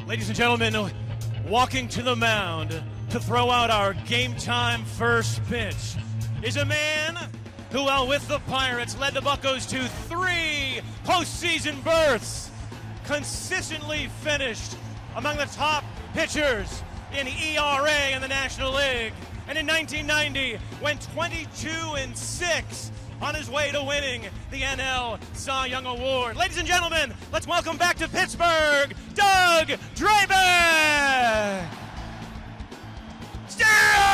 Ladies and gentlemen, walking to the mound to throw out our game-time first pitch is a man who, while with the Pirates, led the Buccos to 3 postseason berths, consistently finished among the top pitchers in ERA in the National League, and in 1990 went 22-6 on his way to winning the NL Cy Young Award. Ladies and gentlemen, let's welcome back to Pittsburgh, Doug Drabek! Stereo!